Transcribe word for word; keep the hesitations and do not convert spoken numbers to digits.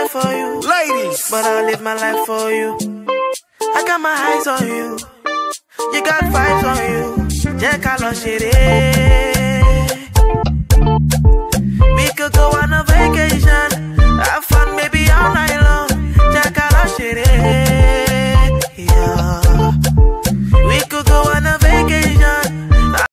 for you. Ladies, but I live my life for you. I got my eyes on you. You got vibes on you. Jẹ́ ká lọ ṣeré. We could go